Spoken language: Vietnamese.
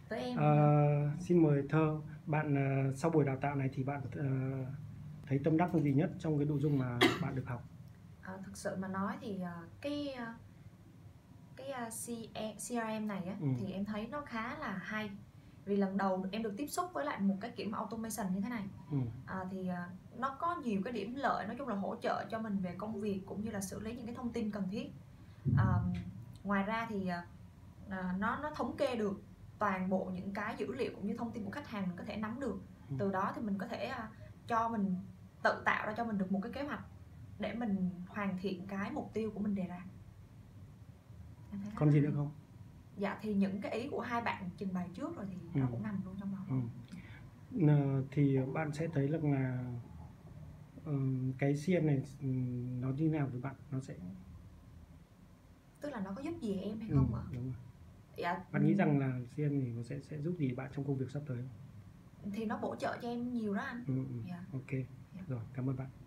tới em. Xin mời Thơ, bạn sau buổi đào tạo này thì bạn thấy tâm đắc gì nhất trong cái nội dung mà bạn được học? Thực sự mà nói thì CRM này á, Ừ. thì em thấy nó khá là hay, vì lần đầu em được tiếp xúc với lại một cái kiểu mà automation như thế này. Ừ. Nó có nhiều cái điểm lợi, nói chung là hỗ trợ cho mình về công việc cũng như là xử lý những cái thông tin cần thiết. Ngoài ra thì nó thống kê được toàn bộ những cái dữ liệu cũng như thông tin của khách hàng mình có thể nắm được. Ừ. Từ đó thì mình có thể cho mình tự tạo ra cho mình được một cái kế hoạch để mình hoàn thiện cái mục tiêu của mình đề ra. Em thấy Còn gì nữa hay. không? Dạ thì những cái ý của hai bạn trình bày trước rồi thì nó cũng nằm luôn trong đó. Thì bạn sẽ thấy là cái CM này nó như nào với bạn? Nó sẽ Tức là nó có giúp gì em hay không ạ? đúng rồi. Dạ Bạn nghĩ rằng là CM thì nó sẽ giúp gì bạn trong công việc sắp tới? thì nó bổ trợ cho em nhiều đó anh. Ừ. Dạ. Ok. Dạ. Rồi, cảm ơn bạn.